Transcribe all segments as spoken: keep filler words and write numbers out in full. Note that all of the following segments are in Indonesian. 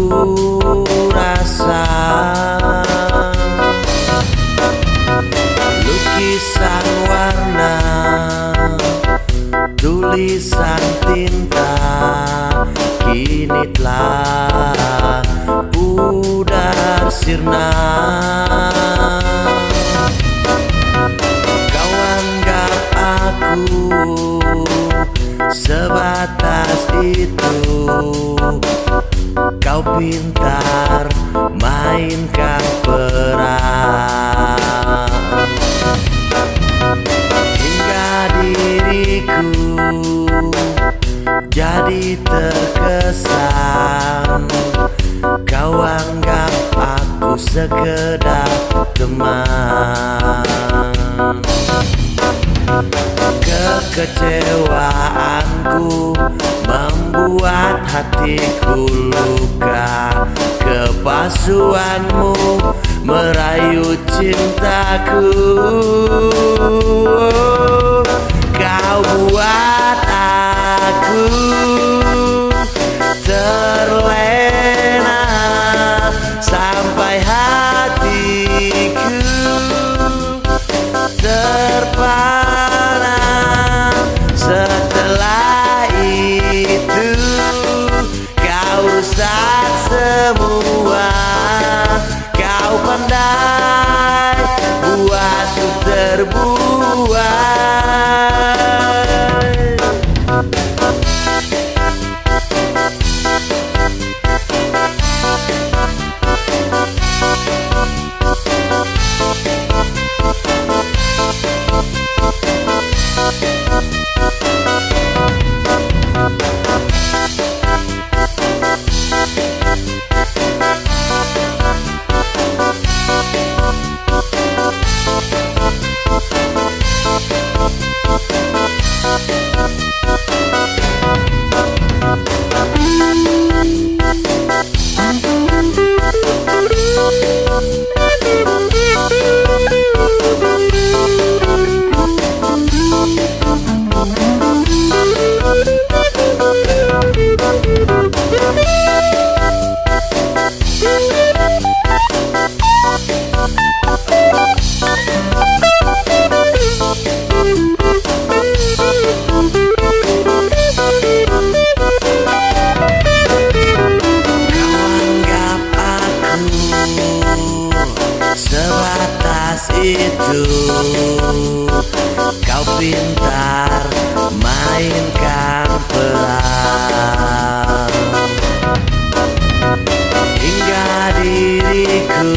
rasa lukisan warna, tulisan tinta kini telah pudar sirna. Kau anggap aku sebatas itu, kau pintar mainkan peran, hingga diriku jadi terkesan. Kau anggap aku sekedar teman. Kekecewaanku membuat hatiku luka, kepalsuanmu merayu cintaku. Kau buat aku terlena sampai hatiku terpana. Setelah itu kau rusak semua. Kau pandai buatku terbuai. Sebatas itu kau pintar mainkan peran, hingga diriku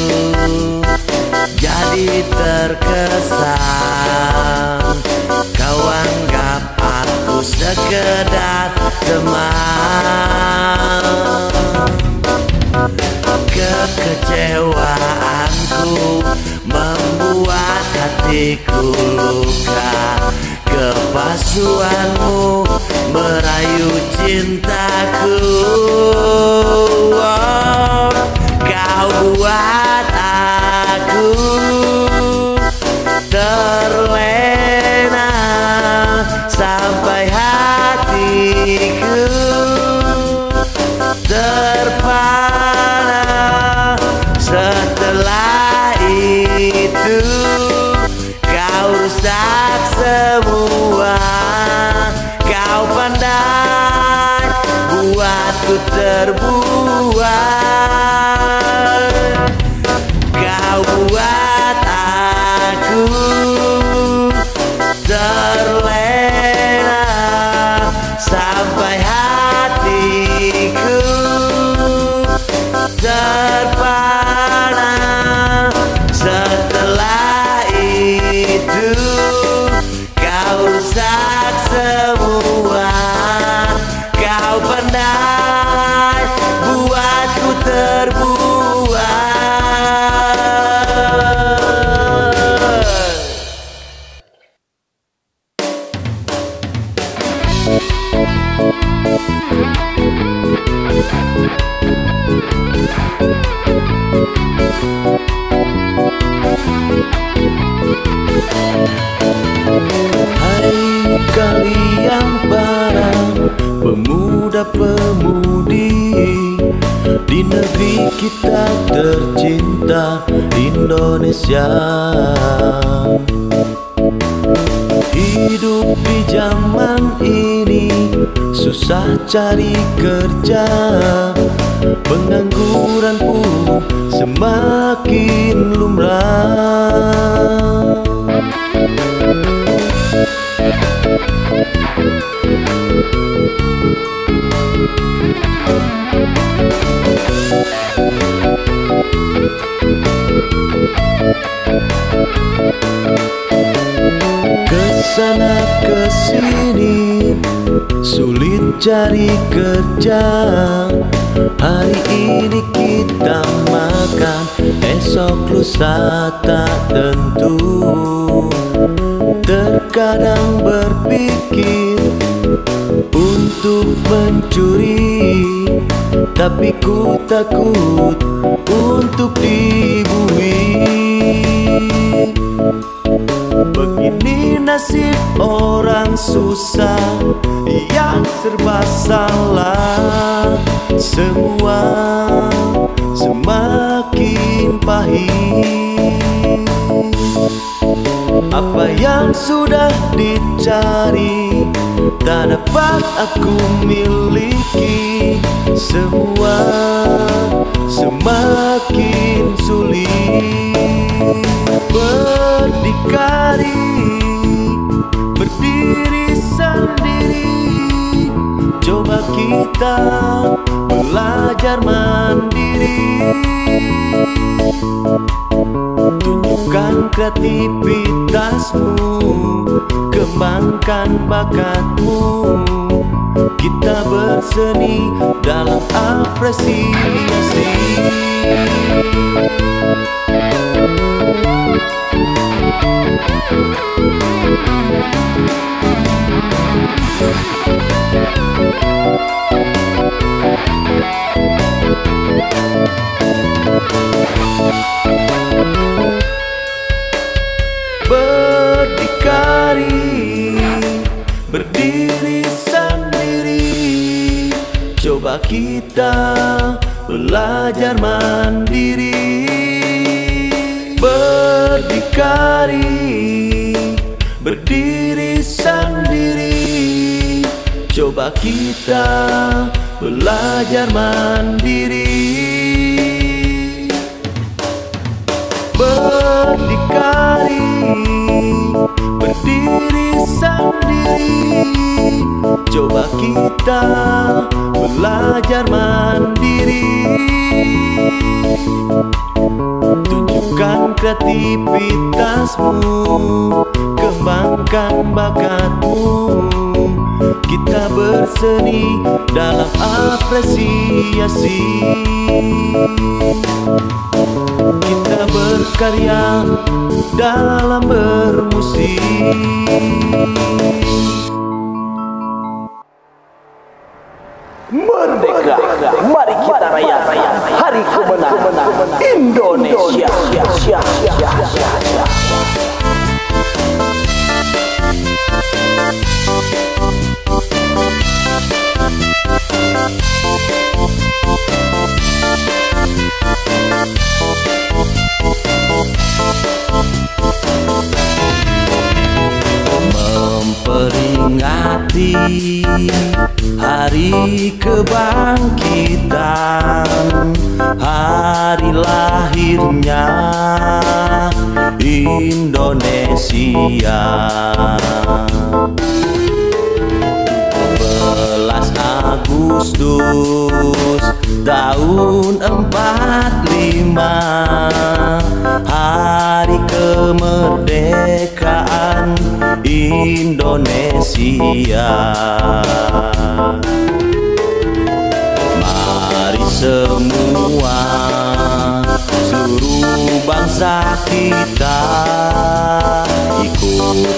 jadi terkesan. Kau anggap aku sekedar teman. Kekecewaanku membuat hatiku luka, kepalsuanmu merayu cintaku. Oh, kau buat aku terlena sampai hatiku terpana. Setelah itu kau rusak semua. Kau pandai buatku terbuai. Kau buat aku terlena sampai hatiku terpana. Setelah itu kau rusak semua. Kau pandai buatku kita tercinta Indonesia. Hidup di zaman ini susah cari kerja, pengangguran pun semakin lumrah. Kesana kesini sulit cari kerja. Hari ini kita makan, esok lusa tak tentu. Terkadang berpikir untuk mencuri, tapi ku takut untuk dibui. Begini nasib orang susah yang serba salah, semua semakin pahit. Apa yang sudah dicari tak dapat aku miliki, semua semakin sulit. Berdikari, berdiri sendiri, coba kita belajar mandiri. Tunjukkan kreativitasmu, kembangkan bakatmu. Kita berseni dalam apresiasi. Berdikari, berdiri sendiri, coba kita belajar mandiri. Berdikari, berdiri sendiri, coba kita belajar mandiri. Berdikari, berdiri sendiri, coba kita belajar mandiri. Tunjukkan kreativitasmu, kembangkan bakatmu. Kita berseni dalam apresiasi. Kita berkarya dalam bermusik. Merdeka, mari kita rayakan hari kemenangan Indonesia. Memperingati hari kebangkitan, hari lahirnya Indonesia. sebelas Agustus tahun empat lima, hari kemerdekaan Indonesia. Mari semua seluruh bangsa kita ikut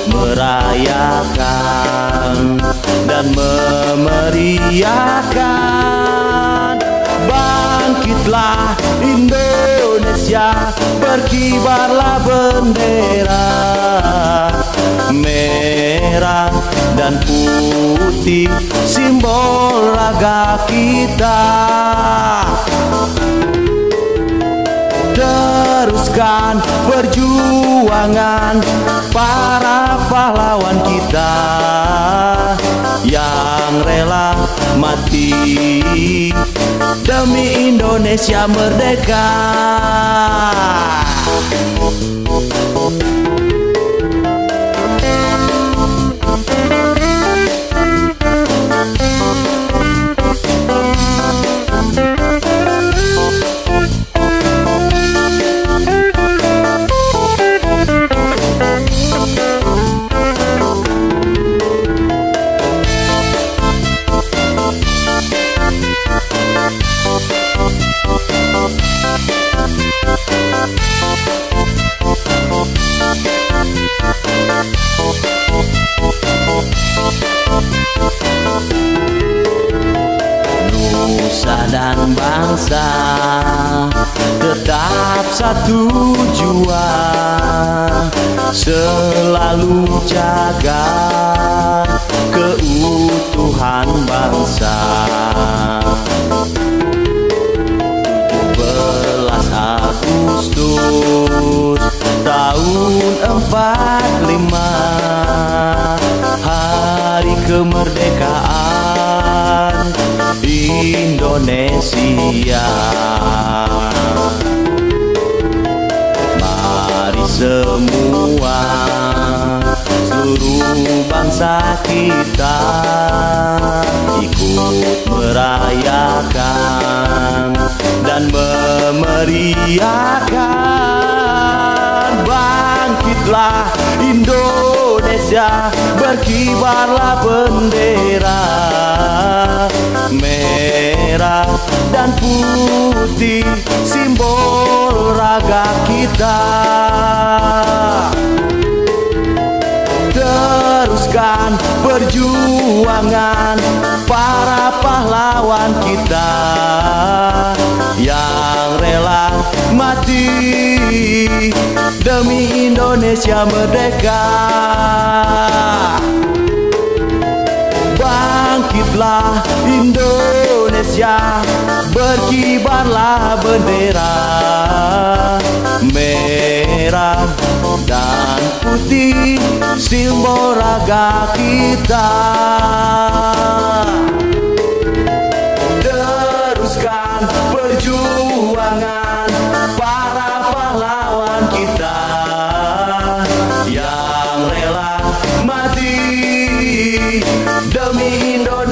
merayakan dan memeriahkan. Bangkitlah Indonesia, berkibarlah bendera merah dan putih, simbol raga kita. Teruskan perjuangan para pahlawan kita yang rela mati demi Indonesia merdeka. Nusa dan bangsa tetap satu jua, selalu jaga keutuhan bangsa. tujuh belas Agustus tahun empat puluh lima, hari kemerdekaan Indonesia. Mari semua seluruh bangsa kita ikut merayakan dan memeriahkan. Bangkitlah Indonesia, berkibarlah bendera merah dan putih, simbol raga kita. Teruskan perjuangan para pahlawan kita yang rela mati demi Indonesia merdeka. Bangkitlah Indonesia, berkibarlah bendera merah dan putih, simbol raga kita. Teruskan perjuangan para pahlawan kita yang rela mati demi Indonesia.